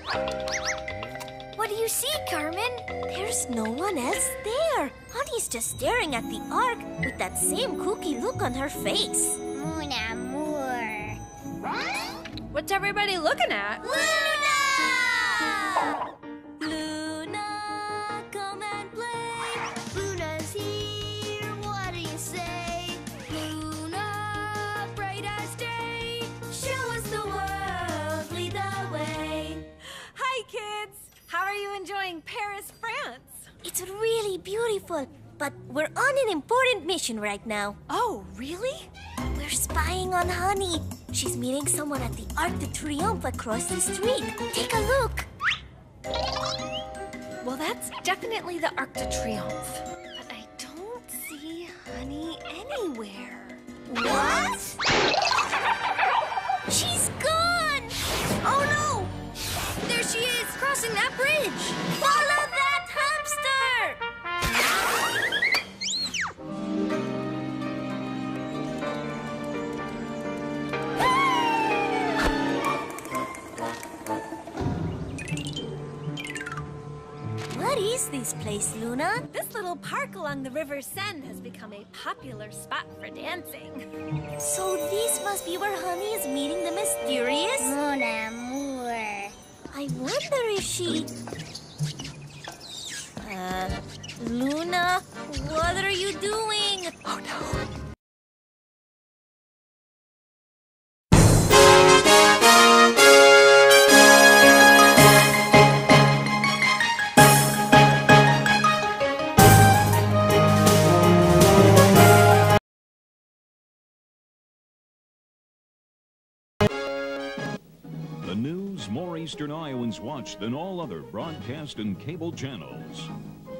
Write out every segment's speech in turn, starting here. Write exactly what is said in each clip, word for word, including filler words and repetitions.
What do you see, Carmen? There's no one else there. Honey's just staring at the Ark with that same kooky look on her face. Mon amour. What's everybody looking at? Luna! Luna, come and play. Luna's here, what do you say? Luna, bright as day. Show us the world, lead the way. Hi, kids. How are you enjoying Paris, France? It's really beautiful, but we're on an important mission right now. Oh, really? We're spying on Honey. She's meeting someone at the Arc de Triomphe across the street. Take a look. Well, that's definitely the Arc de Triomphe. But I don't see Honey anywhere. What? She's gone! Oh no! There she is, crossing that bridge. Follow that hamster! What is this place, Luna? This little park along the River Seine has become a popular spot for dancing. So this must be where Honey is meeting the mysterious... Mon amour. I wonder if she... Uh, Luna, what are you doing? Oh, no. The news more Eastern Iowans watch than all other broadcast and cable channels.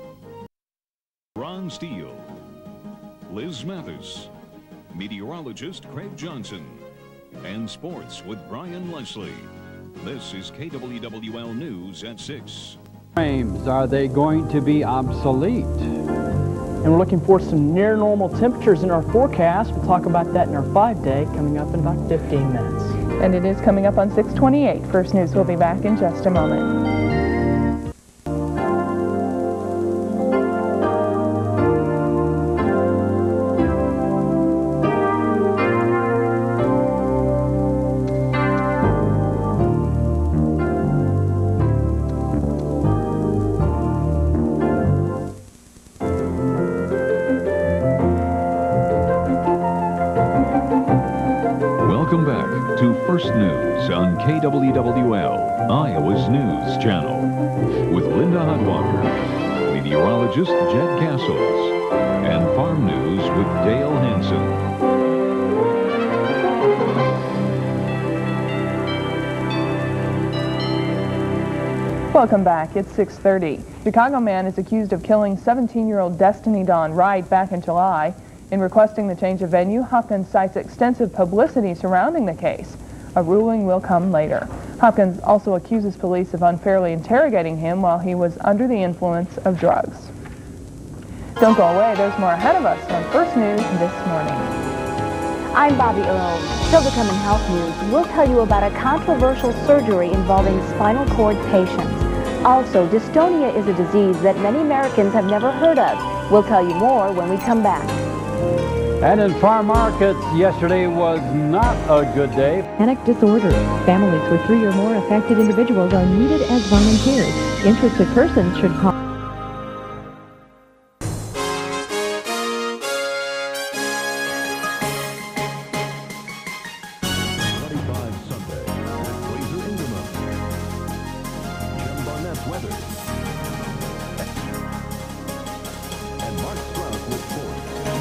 Ron Steele, Liz Mathis, meteorologist Craig Johnson, and sports with Brian Leslie. This is K W W L News at six. Frames, are they going to be obsolete? And we're looking for some near normal temperatures in our forecast. We'll talk about that in our five-day coming up in about fifteen minutes. And it is coming up on six twenty-eight. First News will be back in just a moment. Welcome back to First News on K W W L, Iowa's news channel, with Linda Hudwalker, meteorologist Jed Castles, and farm news with Dale Hansen. Welcome back. It's six thirty. Chicago man is accused of killing seventeen-year-old Destiny Dawn Wright back in July. In requesting the change of venue, Hopkins cites extensive publicity surrounding the case. A ruling will come later. Hopkins also accuses police of unfairly interrogating him while he was under the influence of drugs. Don't go away. There's more ahead of us on First News this morning. I'm Bobby Earl. Still to come in health news, we'll tell you about a controversial surgery involving spinal cord patients. Also, dystonia is a disease that many Americans have never heard of. We'll tell you more when we come back. And in farm markets, yesterday was not a good day. Panic disorder. Families with three or more affected individuals are needed as volunteers. Interested persons should call. twenty-five Sunday, Blazer Inderman, Jim Barnett weather, and Mark Strout with sports.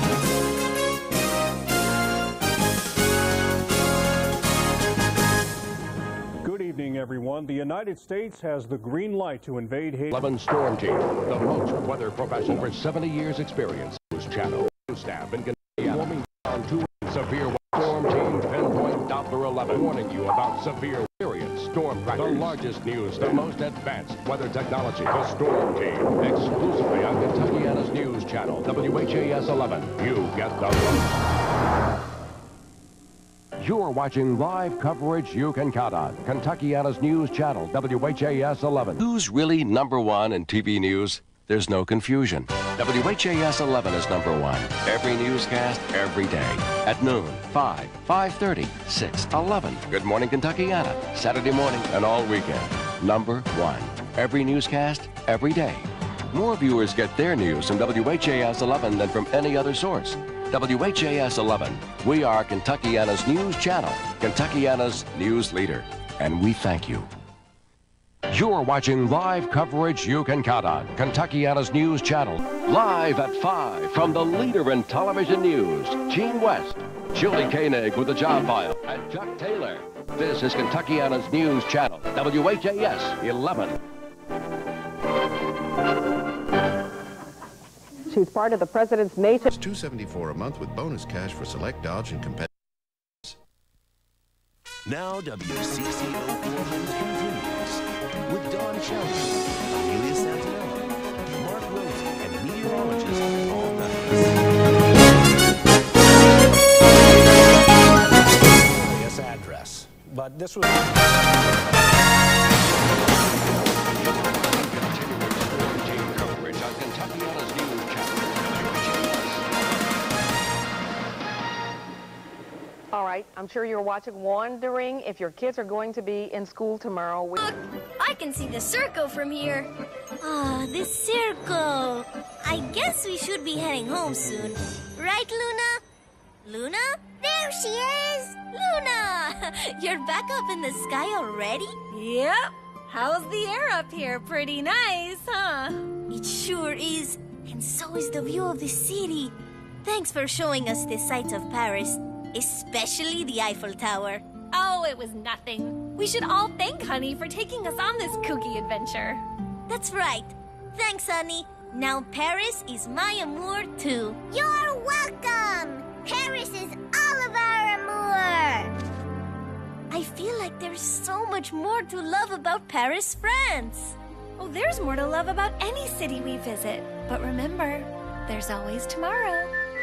Good evening, everyone. The United States has the green light to invade Haiti. eleven Storm Team, the most weather professional, over seventy years experience. News channel, staff, and warming down to severe Storm Team ten-point Doppler eleven, warning you about severe period storm practice. The largest news, the most advanced weather technology. The Storm Team, exclusively on Kentuckiana's news channel, W H A S eleven. You get the most. You're watching live coverage you can count on. Kentuckiana's News Channel, W H A S eleven. Who's really number one in T V news? There's no confusion. W H A S eleven is number one. Every newscast, every day. At noon, five, five thirty, six, eleven. Good Morning Kentuckiana. Saturday morning and all weekend. Number one. Every newscast, every day. More viewers get their news from W H A S eleven than from any other source. W H A S eleven. We are Kentuckiana's News Channel, Kentuckiana's news leader, and we thank you. You're watching live coverage you can count on. Kentuckiana's News Channel. Live at five from the leader in television news, Gene West, Julie Koenig with the job file, and Chuck Taylor. This is Kentuckiana's News Channel, W H A S eleven. She's part of the president's nation. It's two seventy-four a month with bonus cash for select Dodge and competitive. Now W C C O four News continues with Don Sheldon, Amelia Santinella, Mark Rosen, and meteorologist Paul This address, but this was. All right, I'm sure you're watching, wondering if your kids are going to be in school tomorrow. We Look, I can see the circle from here. Ah, oh, this circle. I guess we should be heading home soon. Right, Luna? Luna? There she is! Luna! You're back up in the sky already? Yep. How's the air up here? Pretty nice, huh? It sure is. And so is the view of the city. Thanks for showing us the sights of Paris. Especially the Eiffel Tower. Oh, it was nothing. We should all thank Honey for taking us on this kooky adventure. That's right. Thanks, Honey. Now Paris is my amour, too. You're welcome! Paris is all of our amour! I feel like there's so much more to love about Paris, France. Oh, there's more to love about any city we visit. But remember, there's always tomorrow.